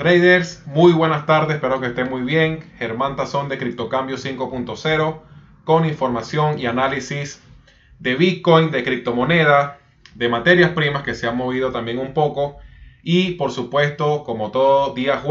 Traders, muy buenas tardes, espero que estén muy bien. Germán Tazón de Criptocambio 5.0 con información y análisis de Bitcoin, de criptomoneda, de materias primas que se han movido también un poco y por supuesto, como todo día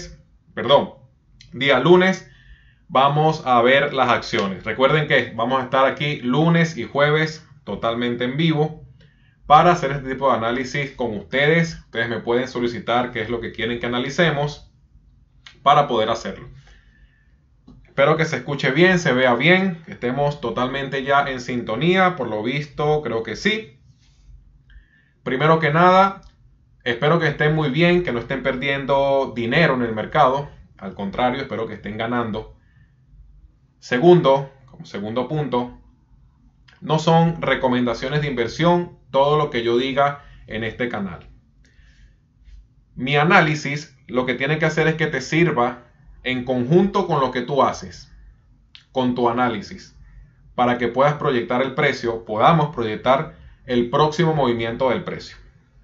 lunes, vamos a ver las acciones. Recuerden que vamos a estar aquí lunes y jueves totalmente en vivo para hacer este tipo de análisis con ustedes. Ustedes me pueden solicitar qué es lo que quieren que analicemos para poder hacerlo. Espero que se escuche bien, se vea bien, que estemos totalmente ya en sintonía. Por lo visto, creo que sí. Primero que nada, espero que estén muy bien, que no estén perdiendo dinero en el mercado. Al contrario, espero que estén ganando. Segundo, como segundo punto, no son recomendaciones de inversión todo lo que yo diga en este canal. Mi análisis lo que tiene que hacer es que te sirva en conjunto con lo que tú haces, con tu análisis, para que puedas proyectar el precio, podamos proyectar el próximo movimiento del precio.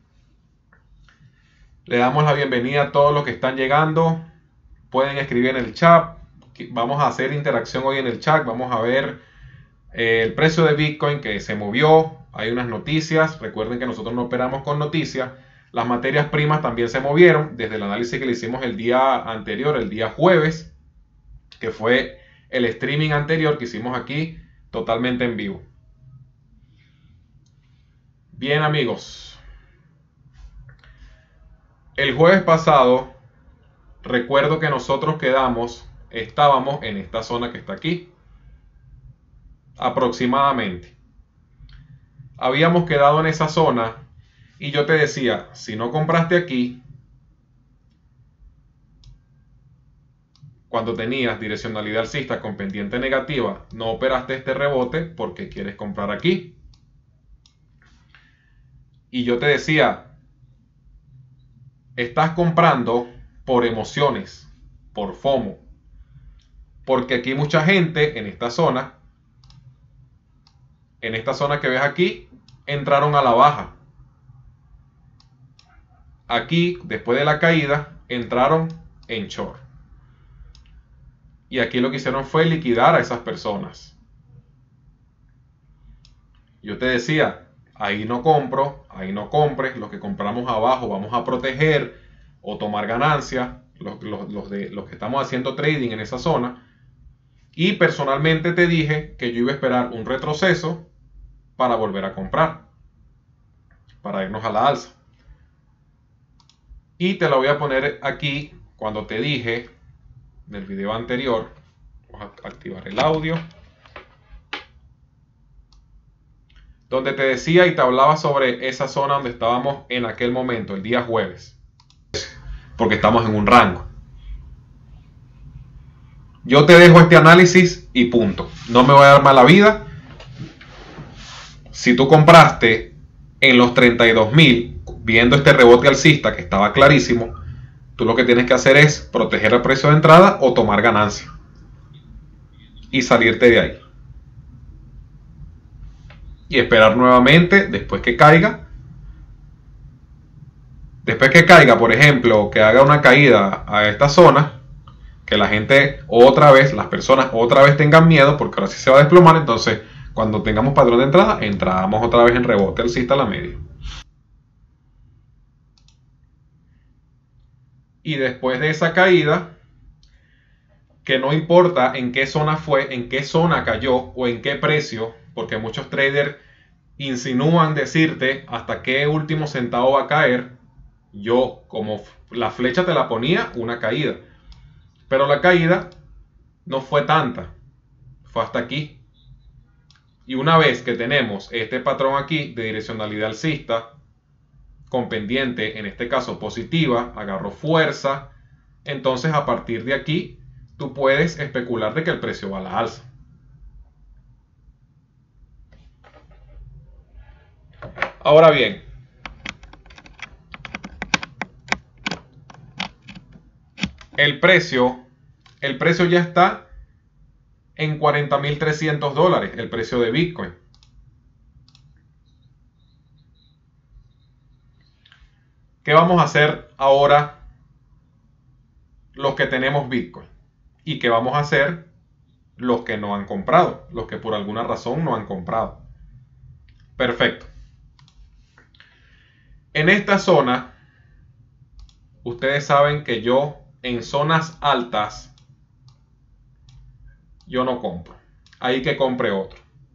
Le damos la bienvenida a todos los que están llegando. Pueden escribir en el chat. Vamos a hacer interacción hoy en el chat. Vamos a ver el precio de Bitcoin que se movió. Hay unas noticias. Recuerden que nosotros no operamos con noticias. Las materias primas también se movieron desde el análisis que le hicimos el día anterior, el día jueves, que fue el streaming anterior que hicimos aquí totalmente en vivo. Bien, amigos. El jueves pasado, recuerdo que nosotros estábamos en esta zona que está aquí, aproximadamente. Habíamos quedado en esa zona y yo te decía, si no compraste aquí, cuando tenías direccionalidad alcista con pendiente negativa, no operaste este rebote porque quieres comprar aquí. Y yo te decía, estás comprando por emociones, por FOMO. Porque aquí mucha gente en esta zona que ves aquí, entraron a la baja. Aquí, después de la caída, entraron en short. Y aquí lo que hicieron fue liquidar a esas personas. Yo te decía, ahí no compro, ahí no compres. Los que compramos abajo vamos a proteger o tomar ganancias. Los que estamos haciendo trading en esa zona. Y personalmente te dije que yo iba a esperar un retroceso para volver a comprar. Para irnos a la alza. Y te la voy a poner aquí cuando te dije en el video anterior. Vamos a activar el audio. Donde te decía y te hablaba sobre esa zona donde estábamos en aquel momento, el día jueves. Porque estamos en un rango. Yo te dejo este análisis y punto. No me voy a dar mala vida. Si tú compraste en los 32.000, viendo este rebote alcista que estaba clarísimo, tú lo que tienes que hacer es proteger el precio de entrada o tomar ganancia. Y salirte de ahí. Y esperar nuevamente después que caiga. Después que caiga, por ejemplo, que haga una caída a esta zona, que la gente otra vez, las personas otra vez tengan miedo, porque ahora sí se va a desplomar. Entonces, cuando tengamos patrón de entrada, entramos otra vez en rebote alcista a la media. Y después de esa caída, que no importa en qué zona fue, en qué zona cayó o en qué precio, porque muchos traders insinúan decirte hasta qué último centavo va a caer. Yo, como la flecha te la ponía, una caída. Pero la caída no fue tanta. Fue hasta aquí. Y una vez que tenemos este patrón aquí de direccionalidad alcista, con pendiente, en este caso positiva, agarró fuerza. Entonces, a partir de aquí, tú puedes especular de que el precio va a la alza. Ahora bien, el precio ya está en $40.300, el precio de Bitcoin. ¿Qué vamos a hacer ahora los que tenemos Bitcoin. ¿Y qué vamos a hacer los que no han comprado? Los que por alguna razón no han comprado. Perfecto. En esta zona, ustedes saben que yo en zonas altas, yo no compro. Ahí que compre otro.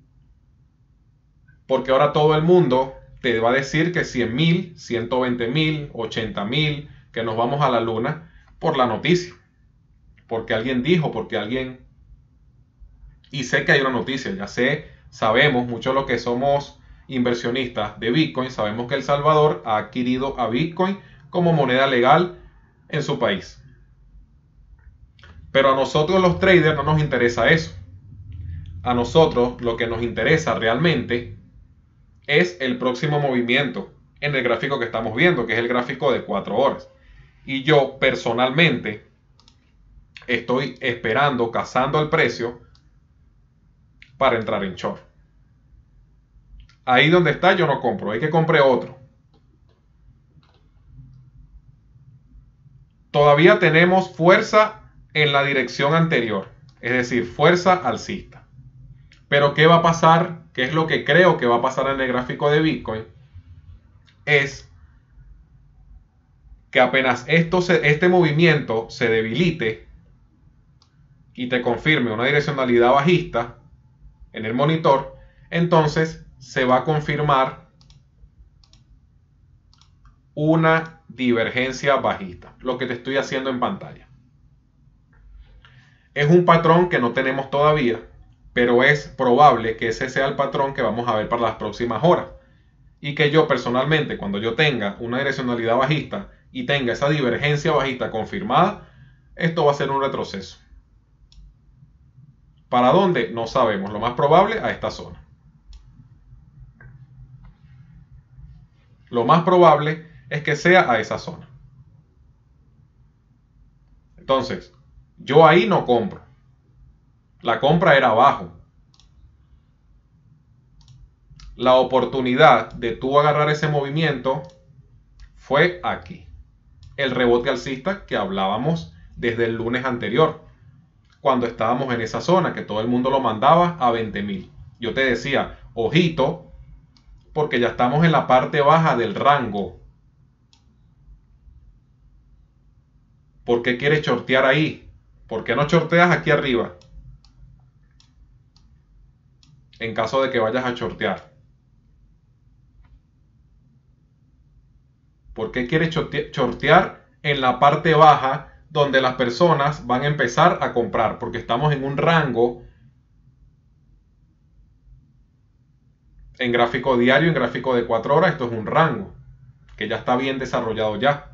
Porque ahora todo el mundo te va a decir que 100.000, 120.000, 80.000, que nos vamos a la luna por la noticia. Porque alguien dijo, porque alguien... Y sé que hay una noticia, ya sé, sabemos, muchos de los que somos inversionistas de Bitcoin, sabemos que El Salvador ha adquirido a Bitcoin como moneda legal en su país. Pero a nosotros los traders no nos interesa eso. A nosotros lo que nos interesa realmente es el próximo movimiento en el gráfico que estamos viendo, que es el gráfico de 4 horas. Y yo personalmente estoy esperando, cazando el precio para entrar en short. Ahí donde está yo no compro, hay que compre otro. Todavía tenemos fuerza en la dirección anterior, es decir, fuerza alcista. Pero ¿qué va a pasar? ¿Qué es lo que creo que va a pasar en el gráfico de Bitcoin? Es que apenas este movimiento se debilite y te confirme una direccionalidad bajista en el monitor, entonces se va a confirmar una divergencia bajista, lo que te estoy haciendo en pantalla. Es un patrón que no tenemos todavía, pero es probable que ese sea el patrón que vamos a ver para las próximas horas. Y que yo personalmente, cuando yo tenga una direccionalidad bajista y tenga esa divergencia bajista confirmada, esto va a ser un retroceso. ¿Para dónde? No sabemos. Lo más probable a esta zona. Lo más probable es que sea a esa zona. Entonces, yo ahí no compro. La compra era abajo. La oportunidad de tú agarrar ese movimiento fue aquí. El rebote alcista que hablábamos desde el lunes anterior, cuando estábamos en esa zona, que todo el mundo lo mandaba a 20.000. Yo te decía, ojito, porque ya estamos en la parte baja del rango. ¿Por qué quieres shortear ahí? ¿Por qué no shorteas aquí arriba? En caso de que vayas a shortear. ¿Por qué quieres shortear en la parte baja donde las personas van a empezar a comprar? Porque estamos en un rango en gráfico diario, en gráfico de 4 horas. Esto es un rango que ya está bien desarrollado ya.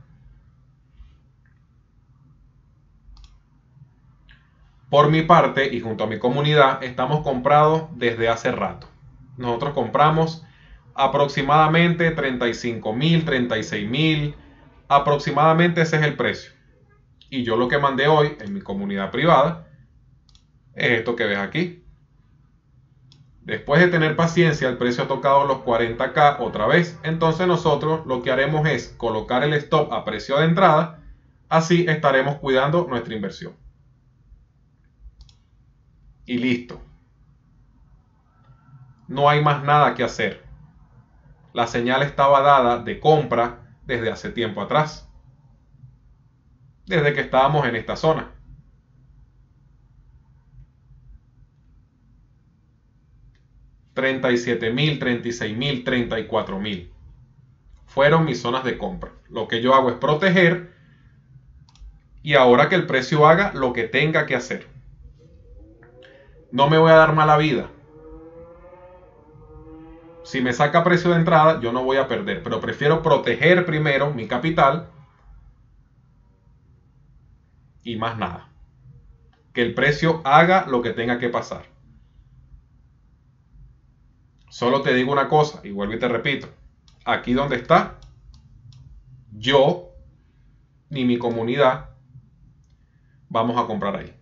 Por mi parte y junto a mi comunidad estamos comprados desde hace rato. Nosotros compramos aproximadamente 35.000, 36.000, aproximadamente ese es el precio. Y yo lo que mandé hoy en mi comunidad privada es esto que ves aquí. Después de tener paciencia, el precio ha tocado los 40.000 otra vez. Entonces nosotros lo que haremos es colocar el stop a precio de entrada. Así estaremos cuidando nuestra inversión. Y listo. No hay más nada que hacer. La señal estaba dada de compra desde hace tiempo atrás. Desde que estábamos en esta zona. $37.000, $36.000, $34.000. Fueron mis zonas de compra. Lo que yo hago es proteger y ahora que el precio haga lo que tenga que hacer. No me voy a dar mala vida. Si me saca precio de entrada, yo no voy a perder, pero prefiero proteger primero mi capital y más nada. Que el precio haga lo que tenga que pasar. Solo te digo una cosa, y vuelvo y te repito. Aquí donde está, yo ni mi comunidad vamos a comprar ahí.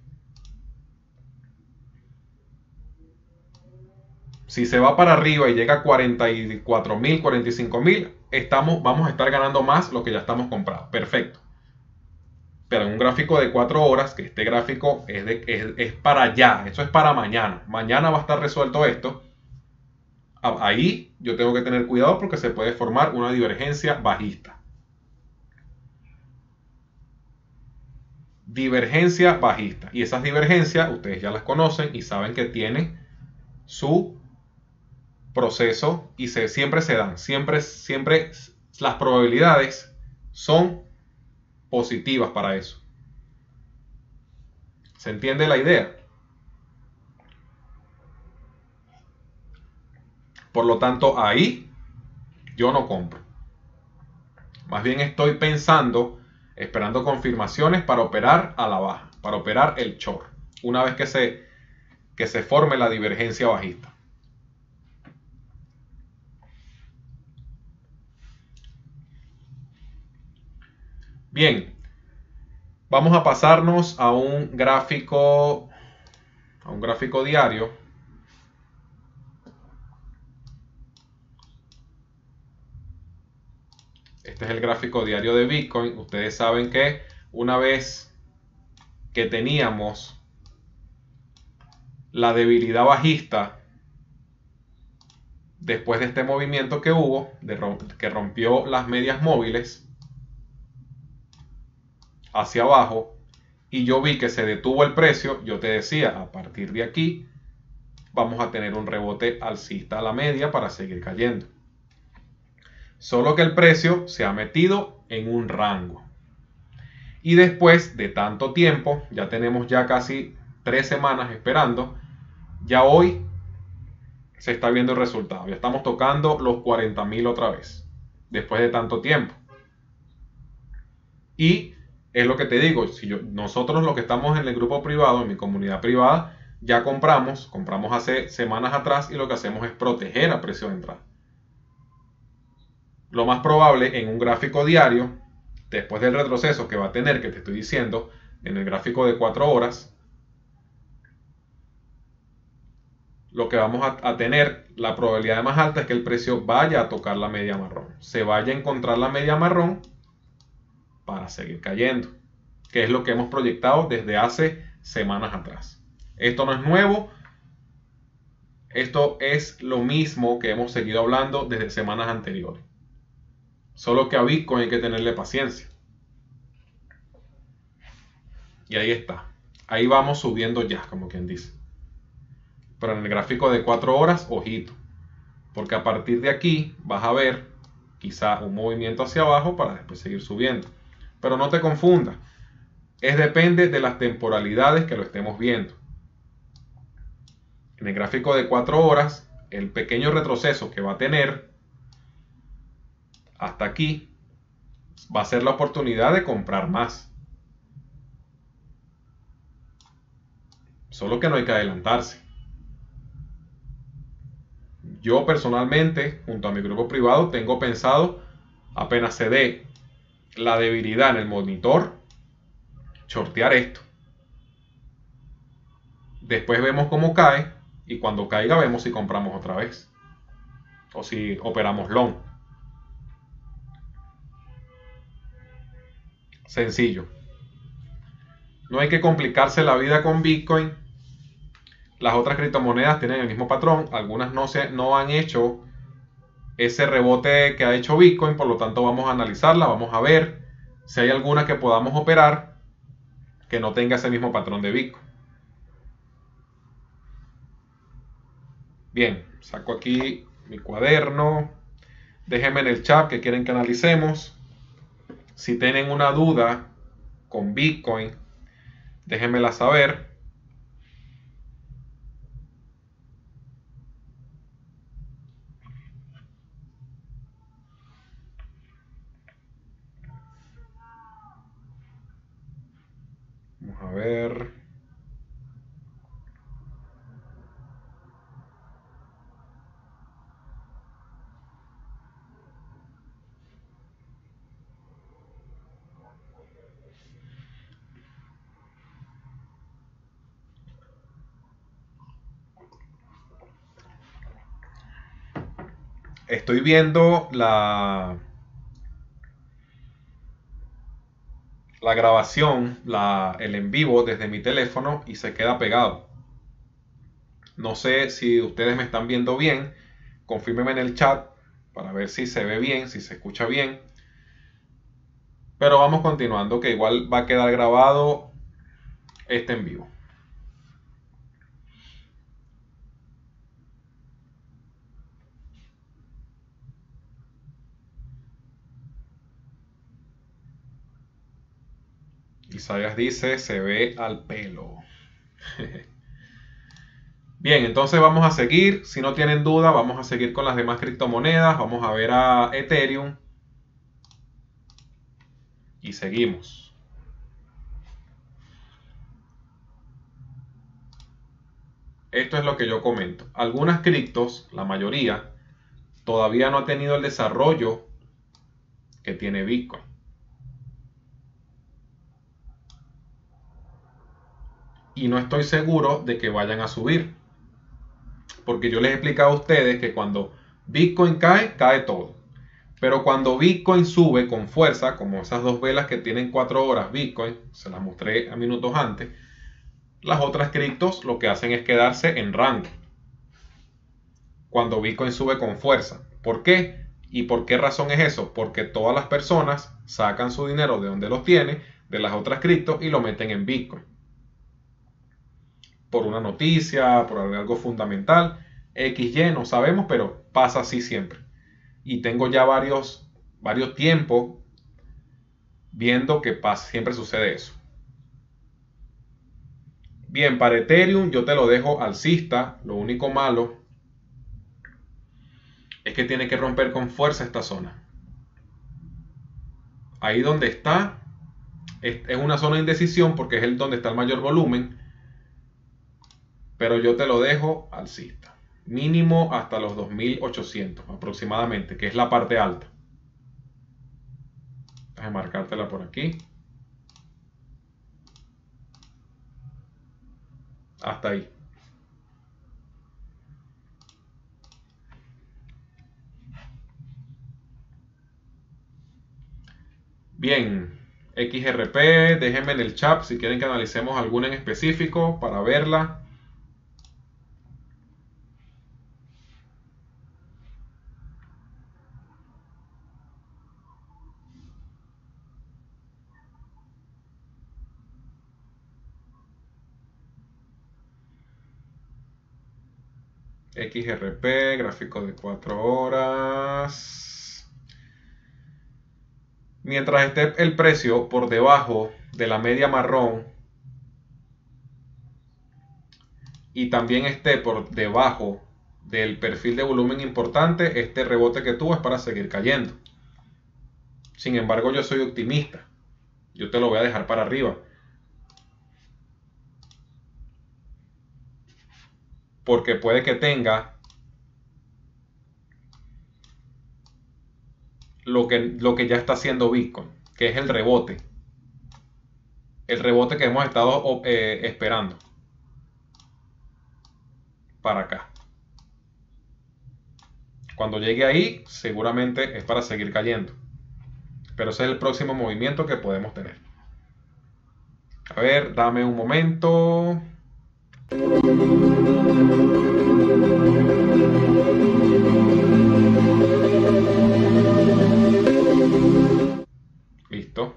Si se va para arriba y llega a 44.000, 45.000, vamos a estar ganando más lo que ya estamos comprados. Perfecto. Pero en un gráfico de 4 horas, que este gráfico es para allá, eso es para mañana. Mañana va a estar resuelto esto. Ahí yo tengo que tener cuidado porque se puede formar una divergencia bajista. Divergencia bajista. Y esas divergencias ustedes ya las conocen y saben que tienen su proceso y siempre se dan. Siempre las probabilidades son positivas para eso. ¿Se entiende la idea? Por lo tanto, ahí yo no compro. Más bien estoy pensando, esperando confirmaciones para operar a la baja, para operar el short, una vez que se forme la divergencia bajista. Bien, vamos a pasarnos a un gráfico diario. Este es el gráfico diario de Bitcoin. Ustedes saben que una vez que teníamos la debilidad bajista, después de este movimiento que hubo, que rompió las medias móviles hacia abajo, y yo vi que se detuvo el precio, yo te decía, a partir de aquí vamos a tener un rebote alcista a la media para seguir cayendo. Solo que el precio se ha metido en un rango. Y después de tanto tiempo, ya tenemos ya casi 3 semanas esperando, ya hoy se está viendo el resultado. Ya estamos tocando los 40.000 otra vez, después de tanto tiempo. Y es lo que te digo, si nosotros los que estamos en el grupo privado, en mi comunidad privada, ya compramos hace semanas atrás y lo que hacemos es proteger a precio de entrada. Lo más probable en un gráfico diario, después del retroceso que va a tener, que te estoy diciendo, en el gráfico de 4 horas, lo que vamos a tener, la probabilidad más alta es que el precio vaya a tocar la media marrón, se vaya a encontrar la media marrón para seguir cayendo, que es lo que hemos proyectado desde hace semanas atrás. Esto no es nuevo, esto es lo mismo que hemos seguido hablando desde semanas anteriores. Solo que a Bitcoin hay que tenerle paciencia. Y ahí está. Ahí vamos subiendo ya, como quien dice. Pero en el gráfico de 4 horas, ojito. Porque a partir de aquí vas a ver quizá un movimiento hacia abajo para después seguir subiendo. Pero no te confundas. Depende de las temporalidades que lo estemos viendo. En el gráfico de 4 horas, el pequeño retroceso que va a tener hasta aquí va a ser la oportunidad de comprar más. Solo que no hay que adelantarse. Yo personalmente, junto a mi grupo privado, tengo pensado, apenas se dé la debilidad en el monitor, shortear esto. Después vemos cómo cae y cuando caiga vemos si compramos otra vez o si operamos long. Sencillo. No hay que complicarse la vida con Bitcoin. Las otras criptomonedas tienen el mismo patrón. Algunas no han hecho ese rebote que ha hecho Bitcoin. Por lo tanto vamos a analizarla. Vamos a ver si hay alguna que podamos operar que no tenga ese mismo patrón de Bitcoin. Bien, saco aquí mi cuaderno. Déjenme en el chat que quieren que analicemos. Si tienen una duda con Bitcoin, déjenmela saber. Vamos a ver. Estoy viendo la grabación, el en vivo desde mi teléfono y se queda pegado. No sé si ustedes me están viendo bien. Confírmenme en el chat para ver si se ve bien, si se escucha bien. Pero vamos continuando, que igual va a quedar grabado este en vivo. Isaías dice, se ve al pelo. Bien, entonces vamos a seguir. Si no tienen duda, vamos a seguir con las demás criptomonedas. Vamos a ver a Ethereum. Y seguimos. Esto es lo que yo comento. Algunas criptos, la mayoría, todavía no ha tenido el desarrollo que tiene Bitcoin. Y no estoy seguro de que vayan a subir. Porque yo les he explicado a ustedes que cuando Bitcoin cae, cae todo. Pero cuando Bitcoin sube con fuerza, como esas dos velas que tienen 4 horas Bitcoin, se las mostré a minutos antes, las otras criptos lo que hacen es quedarse en rango. Cuando Bitcoin sube con fuerza. ¿Por qué? ¿Y por qué razón es eso? Porque todas las personas sacan su dinero de donde los tiene, de las otras criptos, y lo meten en Bitcoin. Por una noticia, por algo fundamental, XY, no sabemos, pero pasa así siempre. Y tengo ya varios tiempos viendo que siempre sucede eso. Bien, para Ethereum yo te lo dejo alcista. Lo único malo es que tiene que romper con fuerza esta zona. Ahí donde está es una zona de indecisión porque es donde está el mayor volumen. Pero yo te lo dejo alcista. Mínimo hasta los 2800 aproximadamente, que es la parte alta. Déjame marcártela por aquí. Hasta ahí. Bien, XRP, déjenme en el chat si quieren que analicemos alguna en específico para verla. XRP, gráfico de 4 horas. Mientras esté el precio por debajo de la media marrón y también esté por debajo del perfil de volumen importante, este rebote que tuvo es para seguir cayendo. Sin embargo, yo soy optimista. Yo te lo voy a dejar para arriba. Porque puede que tenga lo que ya está haciendo Bitcoin, que es el rebote. El rebote que hemos estado esperando. Para acá. Cuando llegue ahí, seguramente es para seguir cayendo. Pero ese es el próximo movimiento que podemos tener. A ver, dame un momento. Listo.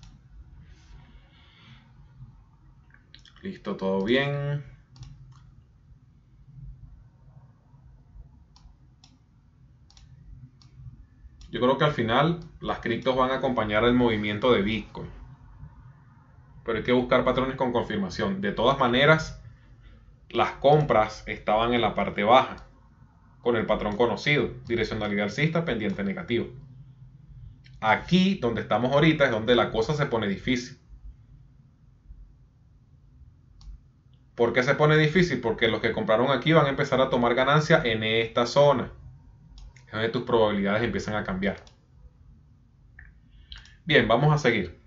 Listo, todo bien. Yo creo que al final las criptos van a acompañar el movimiento de Bitcoin. Pero hay que buscar patrones con confirmación. De todas maneras, las compras estaban en la parte baja, con el patrón conocido, direccionalidad alcista, pendiente negativo. Aquí, donde estamos ahorita, es donde la cosa se pone difícil. ¿Por qué se pone difícil? Porque los que compraron aquí van a empezar a tomar ganancia en esta zona. Es donde tus probabilidades empiezan a cambiar. Bien, vamos a seguir.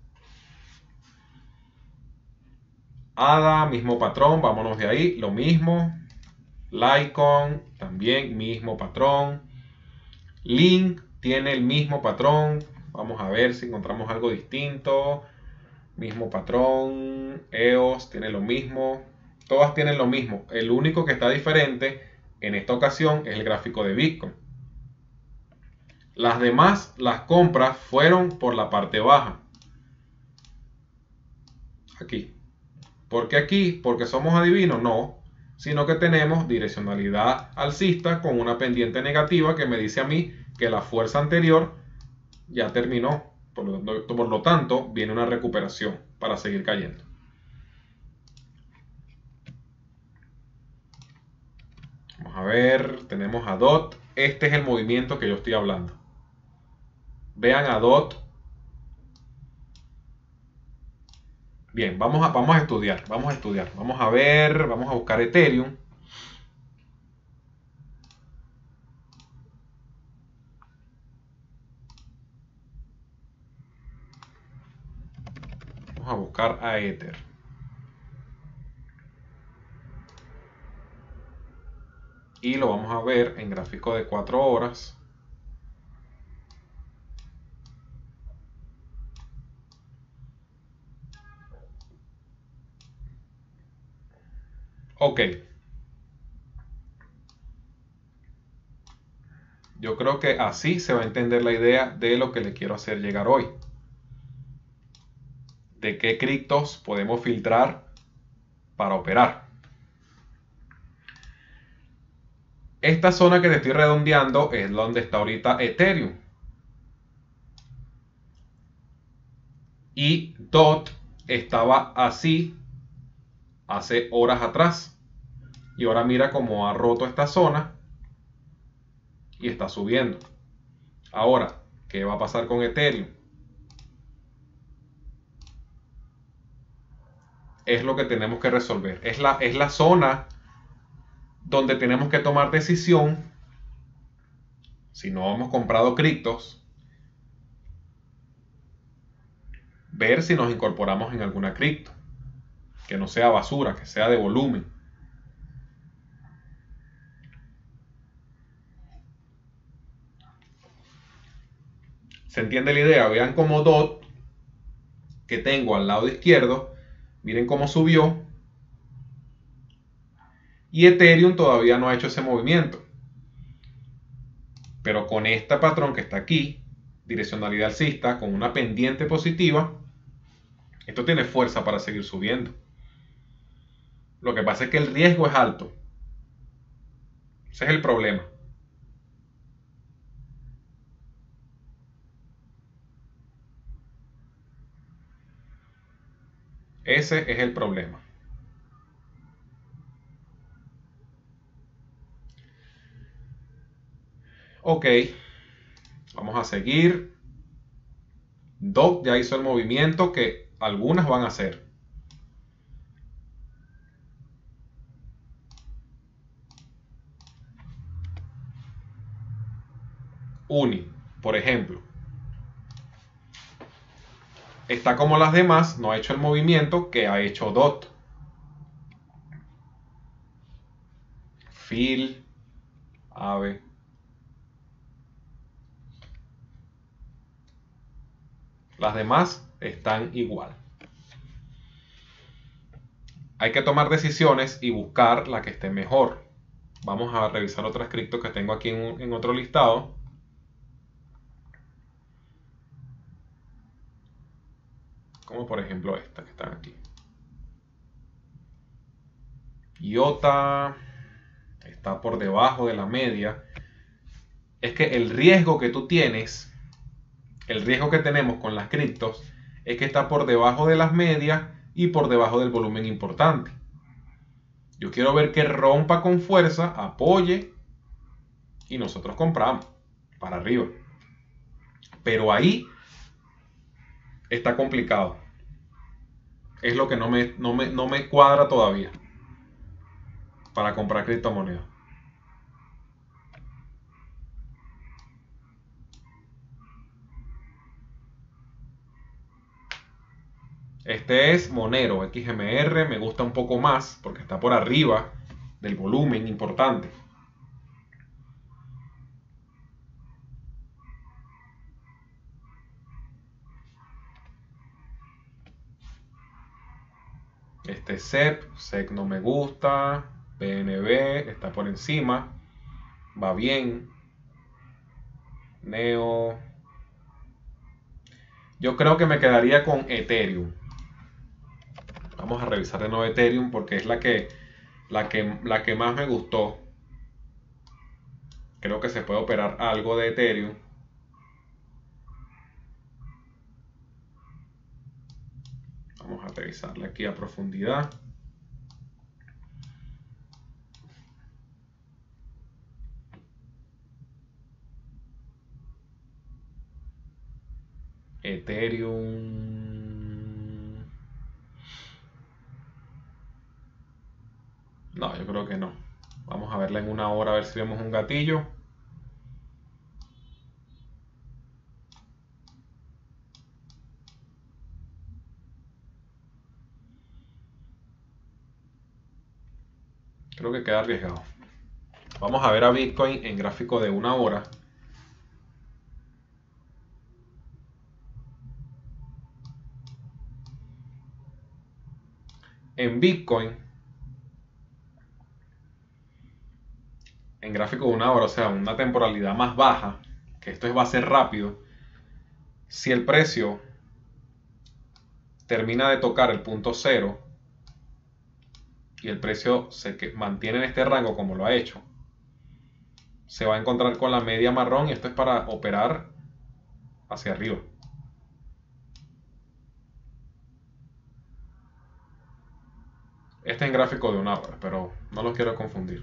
ADA, mismo patrón, vámonos de ahí, lo mismo. Litecoin, también mismo patrón. Link tiene el mismo patrón. Vamos a ver si encontramos algo distinto. Mismo patrón, EOS tiene lo mismo, todas tienen lo mismo. El único que está diferente en esta ocasión es el gráfico de Bitcoin. Las demás, las compras fueron por la parte baja. Aquí. ¿Por qué aquí? ¿Porque somos adivinos? No, sino que tenemos direccionalidad alcista con una pendiente negativa que me dice a mí que la fuerza anterior ya terminó. Por lo tanto, viene una recuperación para seguir cayendo. Vamos a ver, tenemos a DOT. Este es el movimiento que yo estoy hablando. Vean a DOT. Bien, vamos a estudiar. Vamos a ver, vamos a buscar Ethereum. Vamos a buscar a Ether. Y lo vamos a ver en gráfico de 4 horas. Ok. Yo creo que así se va a entender la idea de lo que le quiero hacer llegar hoy. De qué criptos podemos filtrar para operar. Esta zona que te estoy redondeando es donde está ahorita Ethereum. Y DOT estaba así hace horas atrás. Y ahora mira cómo ha roto esta zona y está subiendo. Ahora, ¿qué va a pasar con Ethereum? Es lo que tenemos que resolver. Es la zona donde tenemos que tomar decisión. Si no hemos comprado criptos, ver si nos incorporamos en alguna cripto. Que no sea basura, que sea de volumen. ¿Se entiende la idea? Vean cómo DOT, que tengo al lado izquierdo, miren cómo subió. Y Ethereum todavía no ha hecho ese movimiento. Pero con este patrón que está aquí, direccionalidad alcista, con una pendiente positiva, esto tiene fuerza para seguir subiendo. Lo que pasa es que el riesgo es alto. Ese es el problema. Ese es el problema. Ok, vamos a seguir. DOT ya hizo el movimiento que algunas van a hacer. UNI, por ejemplo, está como las demás, no ha hecho el movimiento que ha hecho DOT. FIL, AVE. Las demás están igual. Hay que tomar decisiones y buscar la que esté mejor. Vamos a revisar otras criptos que tengo aquí en otro listado. Como por ejemplo estas que están aquí. IOTA está por debajo de la media. Es que el riesgo que tú tienes, el riesgo que tenemos con las criptos, es que está por debajo de las medias y por debajo del volumen importante. Yo quiero ver que rompa con fuerza, apoye y nosotros compramos para arriba. Pero ahí está complicado. Es lo que no me cuadra todavía para comprar criptomonedas. Este es Monero XMR, me gusta un poco más porque está por arriba del volumen importante. Este SEC no me gusta. BNB está por encima. Va bien. Neo. Yo creo que me quedaría con Ethereum. Vamos a revisar de nuevo Ethereum porque es la que más me gustó. Creo que se puede operar algo de Ethereum. Vamos a revisarle aquí a profundidad. Ethereum. No, yo creo que no. Vamos a verla en una hora a ver si vemos un gatillo. Creo que queda arriesgado. Vamos a ver a Bitcoin en gráfico de una hora. En Bitcoin, en gráfico de una hora, o sea, una temporalidad más baja, que esto va a ser rápido, si el precio termina de tocar el punto cero y el precio se mantiene en este rango como lo ha hecho, se va a encontrar con la media marrón y esto es para operar hacia arriba. Este es en gráfico de una hora, pero no los quiero confundir.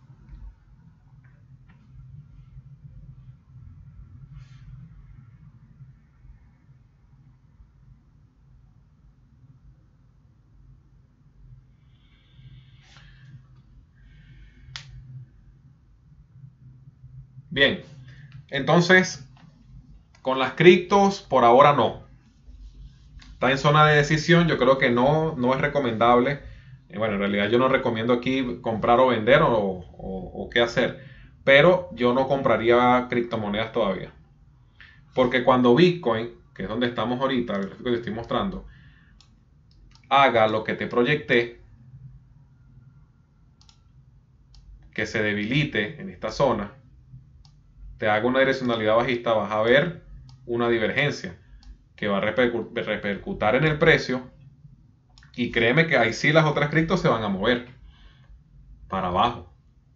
Bien, entonces con las criptos por ahora no. Está en zona de decisión, yo creo que no es recomendable. Bueno, en realidad yo no recomiendo aquí comprar o vender o qué hacer. Pero yo no compraría criptomonedas todavía. Porque cuando Bitcoin, que es donde estamos ahorita, el gráfico que te estoy mostrando, haga lo que te proyecté, que se debilite en esta zona, te haga una direccionalidad bajista, vas a ver una divergencia que va a repercutir en el precio. Y créeme que ahí sí las otras criptos se van a mover para abajo.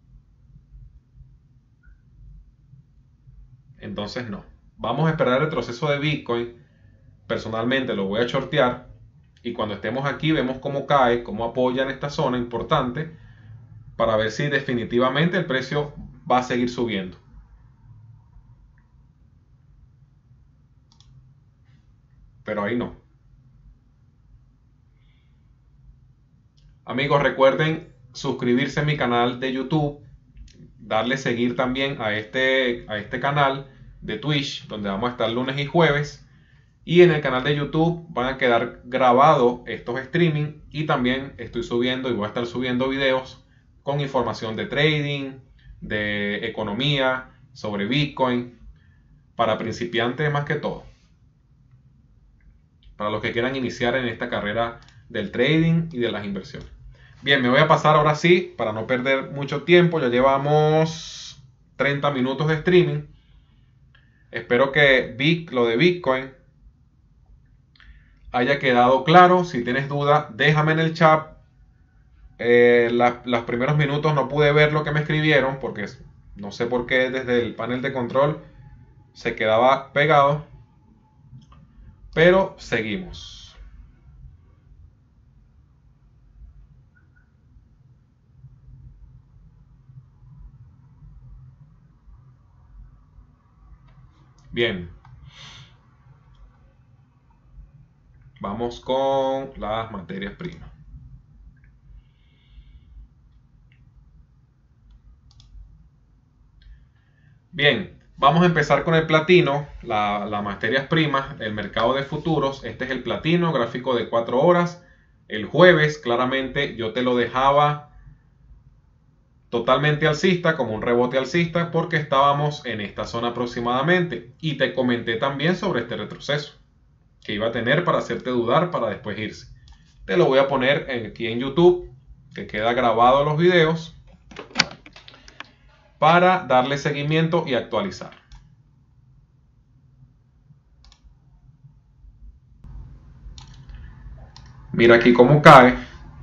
Entonces no. Vamos a esperar el retroceso de Bitcoin. Personalmente lo voy a shortear. Y cuando estemos aquí vemos cómo cae, cómo apoya en esta zona importante. Para ver si definitivamente el precio va a seguir subiendo. Pero ahí no. Amigos, recuerden suscribirse a mi canal de YouTube. Darle seguir también a este canal de Twitch, donde vamos a estar lunes y jueves. Y en el canal de YouTube van a quedar grabados estos streaming. Y también estoy subiendo y voy a estar subiendo videos con información de trading, de economía, sobre Bitcoin, para principiantes más que todo. Para los que quieran iniciar en esta carrera del trading y de las inversiones. Bien, me voy a pasar ahora sí, para no perder mucho tiempo. Ya llevamos 30 minutos de streaming. Espero que lo de Bitcoin haya quedado claro. Si tienes duda, déjame en el chat. Los primeros minutos no pude ver lo que me escribieron porque no sé por qué desde el panel de control se quedaba pegado. Pero seguimos. Bien. Vamos con las materias primas. Bien, vamos a empezar con el platino, las materias primas, el mercado de futuros. Este es el platino, gráfico de 4 horas. El jueves, claramente, yo te lo dejaba totalmente alcista, como un rebote alcista, porque estábamos en esta zona aproximadamente. Y te comenté también sobre este retroceso que iba a tener para hacerte dudar para después irse. Te lo voy a poner aquí en YouTube, que queda grabado los videos, para darle seguimiento y actualizar. Mira aquí cómo cae,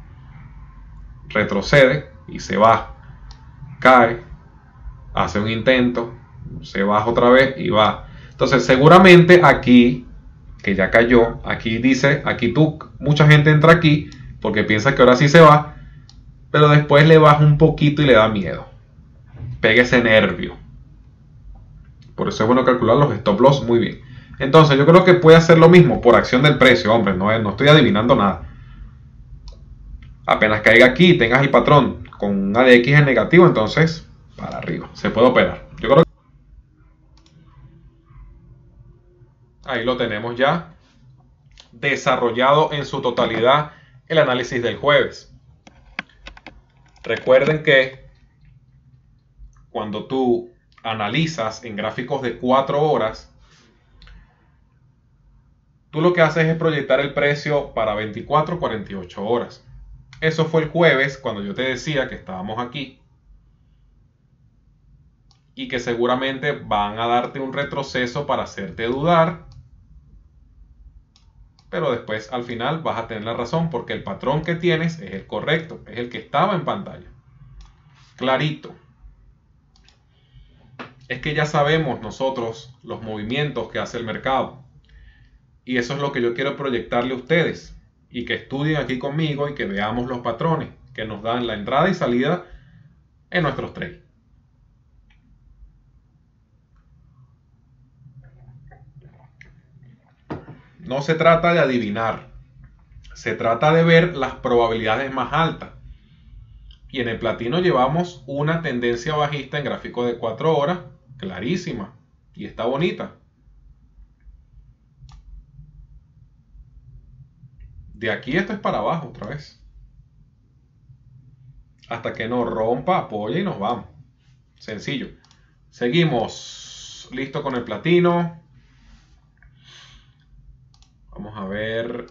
retrocede y se va, cae, hace un intento, se baja otra vez y va. Entonces seguramente aquí, que ya cayó, aquí dice, mucha gente entra aquí porque piensa que ahora sí se va, pero después le baja un poquito y le da miedo. Pega ese nervio. Por eso es bueno calcular los stop loss muy bien. Entonces yo creo que puede hacer lo mismo por acción del precio, hombre, no estoy adivinando nada. Apenas caiga aquí y tengas el patrón con un ADX en negativo, entonces para arriba, se puede operar. Yo creo que ahí lo tenemos ya desarrollado en su totalidad el análisis del jueves. Recuerden que cuando tú analizas en gráficos de 4 horas, tú lo que haces es proyectar el precio para 24 o 48 horas. Eso fue el jueves cuando yo te decía que estábamos aquí y que seguramente van a darte un retroceso para hacerte dudar, pero después al final vas a tener la razón porque el patrón que tienes es el correcto, es el que estaba en pantalla. Clarito. Es que ya sabemos nosotros los movimientos que hace el mercado. Y eso es lo que yo quiero proyectarle a ustedes. Y que estudien aquí conmigo y que veamos los patrones que nos dan la entrada y salida en nuestros trades. No se trata de adivinar. Se trata de ver las probabilidades más altas. Y en el platino llevamos una tendencia bajista en gráfico de 4 horas, clarísima. Y está bonita. De aquí esto es para abajo otra vez. Hasta que nos rompa, apoya y nos vamos. Sencillo. Seguimos. Listo con el platino. Vamos a ver.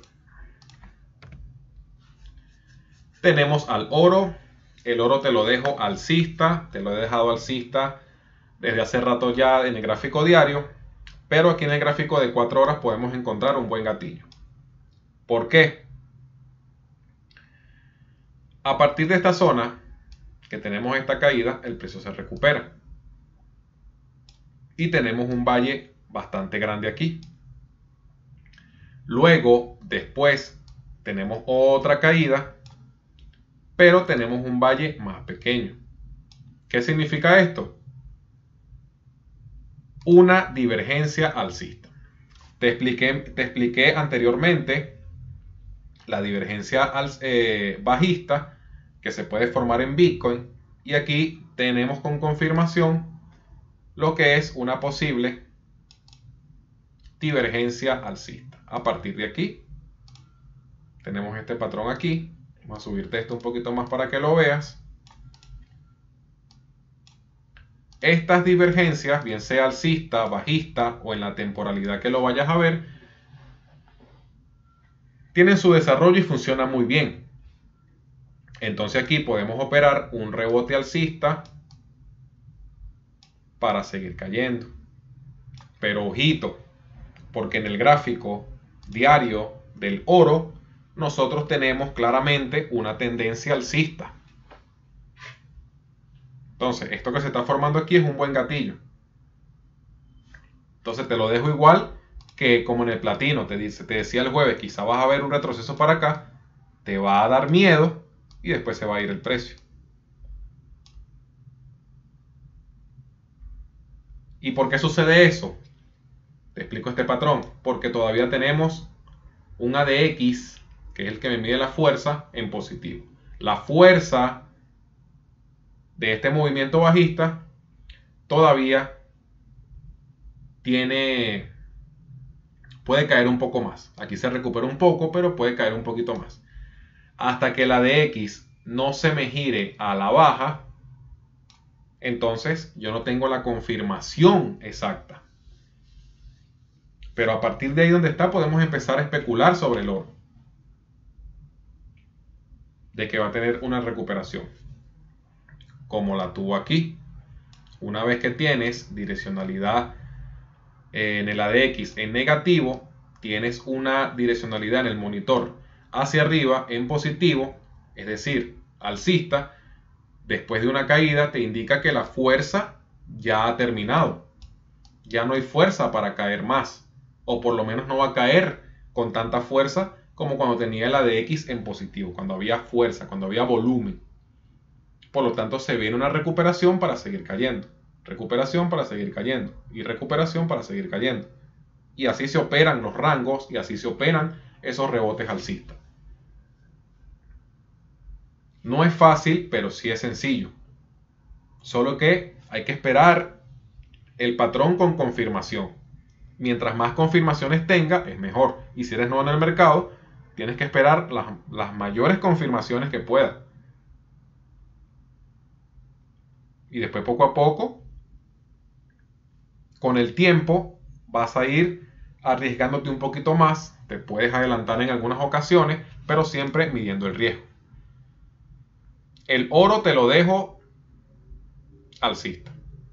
Tenemos al oro. El oro te lo dejo alcista. Te lo he dejado alcista desde hace rato ya en el gráfico diario. Pero aquí en el gráfico de 4 horas podemos encontrar un buen gatillo. ¿Por qué? A partir de esta zona, que tenemos esta caída, el precio se recupera. Y tenemos un valle bastante grande aquí. Luego, después, tenemos otra caída, pero tenemos un valle más pequeño. ¿Qué significa esto? Una divergencia alcista. Te expliqué anteriormente la divergencia bajista que se puede formar en Bitcoin, y aquí tenemos con confirmación lo que es una posible divergencia alcista. A partir de aquí tenemos este patrón aquí. Vamos a subirte esto un poquito más para que lo veas. Estas divergencias, bien sea alcista, bajista o en la temporalidad que lo vayas a ver, tienen su desarrollo y funcionan muy bien. Entonces aquí podemos operar un rebote alcista para seguir cayendo. Pero ojito, porque en el gráfico diario del oro nosotros tenemos claramente una tendencia alcista. Entonces, esto que se está formando aquí es un buen gatillo. Entonces te lo dejo igual que como en el platino, te decía el jueves, quizá vas a ver un retroceso para acá, te va a dar miedo y después se va a ir el precio. ¿Y por qué sucede eso? Te explico este patrón. Porque todavía tenemos un ADX, que es el que me mide la fuerza, en positivo. La fuerza de este movimiento bajista todavía puede caer un poco más. Aquí se recupera un poco, pero puede caer un poquito más. Hasta que la ADX no se me gire a la baja, entonces yo no tengo la confirmación exacta. Pero a partir de ahí donde está podemos empezar a especular sobre el oro. de que va a tener una recuperación, como la tuvo aquí. Una vez que tienes direccionalidad en el ADX en negativo, tienes una direccionalidad en el monitor hacia arriba en positivo, es decir, alcista. Después de una caída te indica que la fuerza ya ha terminado. Ya no hay fuerza para caer más, o por lo menos no va a caer con tanta fuerza como cuando tenía el ADX en positivo, cuando había fuerza, cuando había volumen. Por lo tanto, se viene una recuperación para seguir cayendo, recuperación para seguir cayendo y recuperación para seguir cayendo. Y así se operan los rangos y así se operan esos rebotes alcistas. No es fácil, pero sí es sencillo. Solo que hay que esperar el patrón con confirmación. Mientras más confirmaciones tenga, es mejor. Y si eres nuevo en el mercado, tienes que esperar las mayores confirmaciones que puedas. Y después poco a poco, con el tiempo, vas a ir arriesgándote un poquito más. Te puedes adelantar en algunas ocasiones, pero siempre midiendo el riesgo. El oro te lo dejo alcista.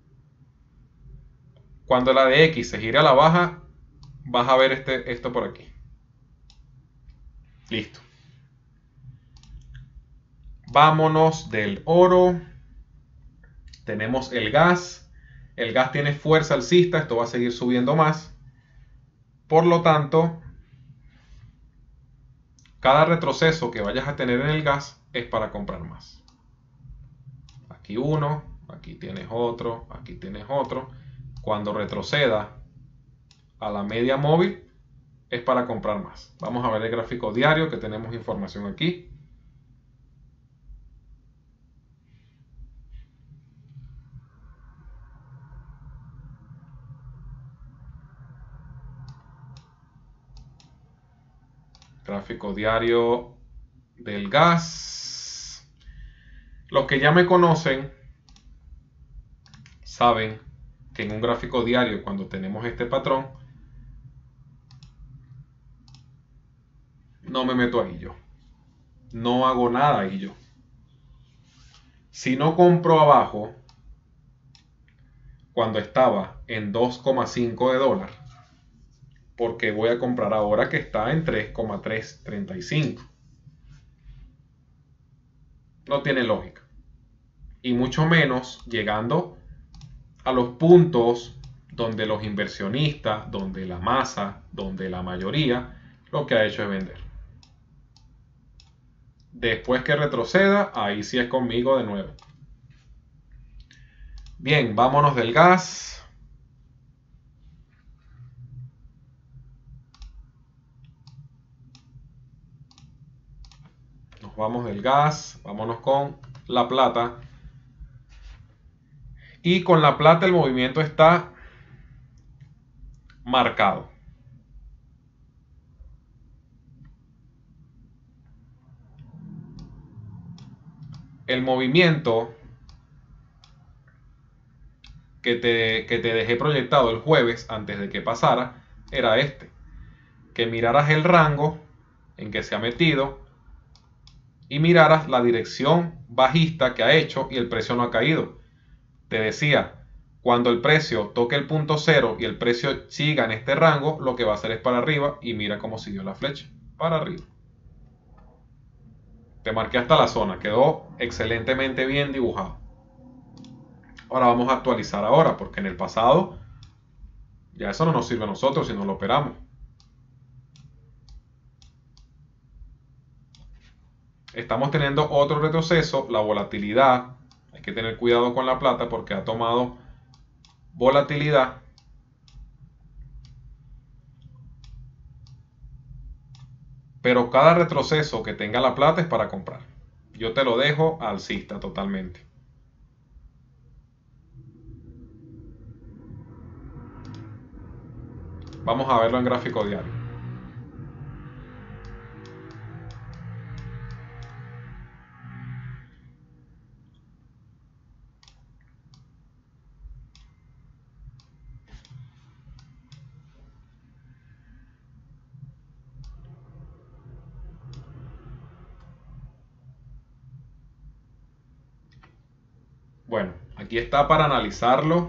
Cuando la de X se gire a la baja, vas a ver esto por aquí. Listo. Vámonos del oro. Tenemos el gas. El gas tiene fuerza alcista. Esto va a seguir subiendo más. Por lo tanto, cada retroceso que vayas a tener en el gas es para comprar más. Aquí uno, aquí tienes otro, aquí tienes otro. Cuando retroceda a la media móvil es para comprar más. Vamos a ver el gráfico diario, que tenemos información aquí. Gráfico diario del gas. Los que ya me conocen saben que en un gráfico diario, cuando tenemos este patrón, no me meto ahí yo. No hago nada ahí yo. Si no compro abajo, cuando estaba en 2,5 de dólar, porque voy a comprar ahora que está en 3,335. No tiene lógica. Y mucho menos llegando a los puntos donde los inversionistas, donde la masa, donde la mayoría, lo que ha hecho es vender. Después que retroceda, ahí sí es conmigo de nuevo. Bien, vámonos del gas. Nos vamos del gas, vámonos con la plata. Y con la plata el movimiento está marcado. El movimiento que te dejé proyectado el jueves antes de que pasara era este. Que miraras el rango en que se ha metido y miraras la dirección bajista que ha hecho y el precio no ha caído. Te decía, cuando el precio toque el punto cero y el precio siga en este rango, lo que va a hacer es para arriba y mira cómo siguió la flecha, para arriba. Te marqué hasta la zona, quedó excelentemente bien dibujado. Ahora vamos a actualizar ahora, porque en el pasado ya eso no nos sirve a nosotros si no lo operamos. Estamos teniendo otro retroceso, la volatilidad. Hay que tener cuidado con la plata porque ha tomado volatilidad. Pero cada retroceso que tenga la plata es para comprar. Yo te lo dejo alcista totalmente. Vamos a verlo en gráfico diario. Bueno, aquí está para analizarlo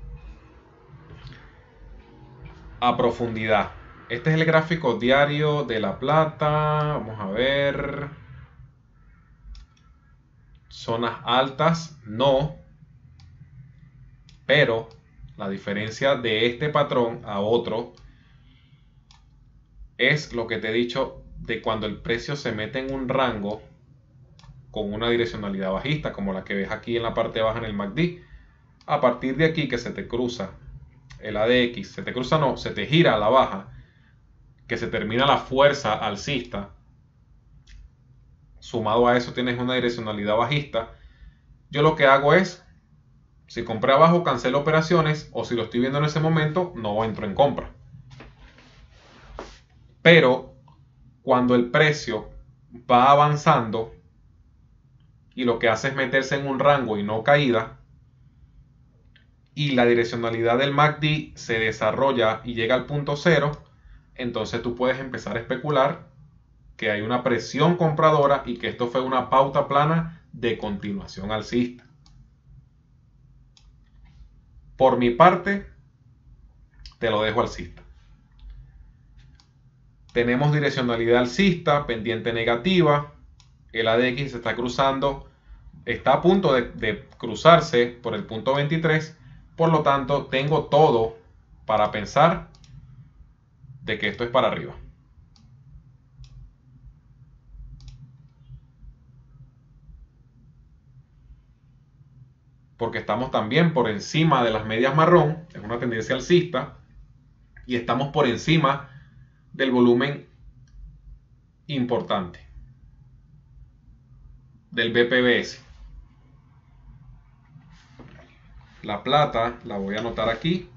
a profundidad. Este es el gráfico diario de la plata. Vamos a ver. Zonas altas, no. Pero la diferencia de este patrón a otro es lo que te he dicho de cuando el precio se mete en un rango con una direccionalidad bajista, como la que ves aquí en la parte baja en el MACD. A partir de aquí que se te cruza el ADX, se te gira a la baja, que se termina la fuerza alcista, sumado a eso tienes una direccionalidad bajista. Yo lo que hago es, si compré abajo, cancelo operaciones, o si lo estoy viendo en ese momento, no entro en compra. Pero cuando el precio va avanzando y lo que hace es meterse en un rango y no caída, y la direccionalidad del MACD se desarrolla y llega al punto cero, entonces tú puedes empezar a especular que hay una presión compradora y que esto fue una pauta plana de continuación alcista. Por mi parte, te lo dejo alcista. Tenemos direccionalidad alcista, pendiente negativa, el ADX se está cruzando, está a punto de cruzarse por el punto 23, por lo tanto tengo todo para pensar de que esto es para arriba. Porque estamos también por encima de las medias marrón, es una tendencia alcista, y estamos por encima del volumen importante del BPBS. La plata la voy a anotar aquí,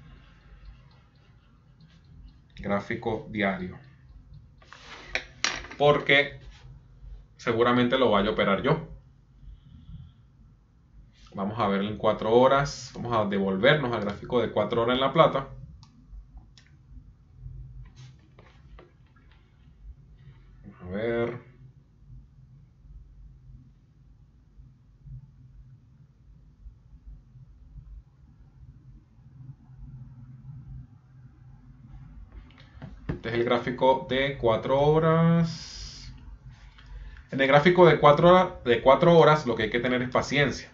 gráfico diario, porque seguramente lo vaya a operar yo. Vamos a verlo en 4 horas. Vamos a devolvernos al gráfico de 4 horas en la plata. Vamos a ver. Este es el gráfico de 4 horas. En el gráfico de 4 horas lo que hay que tener es paciencia.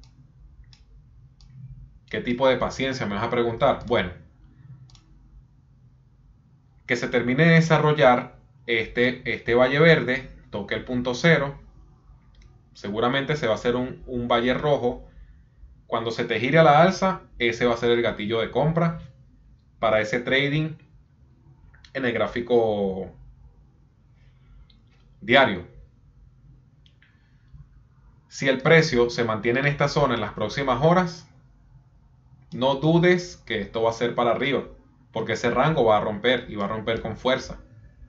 ¿Qué tipo de paciencia? Me vas a preguntar. Bueno, que se termine de desarrollar este valle verde, toque el punto cero, seguramente se va a hacer un valle rojo. Cuando se te gire a la alza, ese va a ser el gatillo de compra para ese trading en el gráfico diario. Si el precio se mantiene en esta zona en las próximas horas, no dudes que esto va a ser para arriba, porque ese rango va a romper y va a romper con fuerza.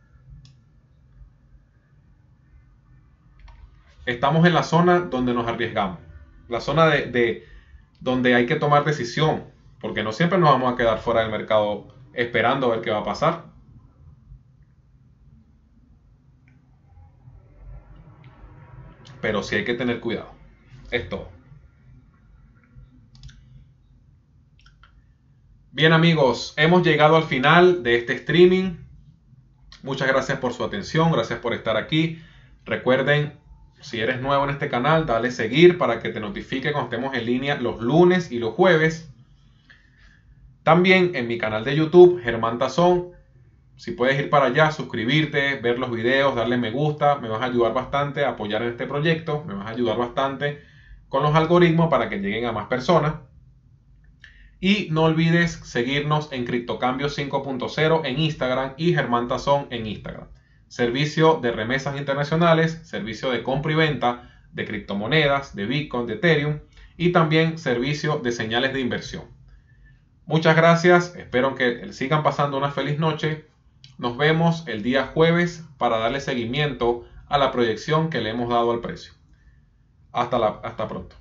Estamos en la zona donde nos arriesgamos, la zona de donde hay que tomar decisión, porque no siempre nos vamos a quedar fuera del mercado esperando a ver qué va a pasar. Pero sí hay que tener cuidado. Es todo. Bien amigos, hemos llegado al final de este streaming. Muchas gracias por su atención, gracias por estar aquí. Recuerden, si eres nuevo en este canal, dale seguir para que te notifique cuando estemos en línea los lunes y los jueves. También en mi canal de YouTube, Germán Tazón. Si puedes ir para allá, suscribirte, ver los videos, darle me gusta, me vas a ayudar bastante a apoyar en este proyecto, me vas a ayudar bastante con los algoritmos para que lleguen a más personas. Y no olvides seguirnos en Criptocambio 5.0 en Instagram y Germán Tazón en Instagram. Servicio de remesas internacionales, servicio de compra y venta de criptomonedas, de Bitcoin, de Ethereum y también servicio de señales de inversión. Muchas gracias, espero que sigan pasando una feliz noche. Nos vemos el día jueves para darle seguimiento a la proyección que le hemos dado al precio. Hasta pronto.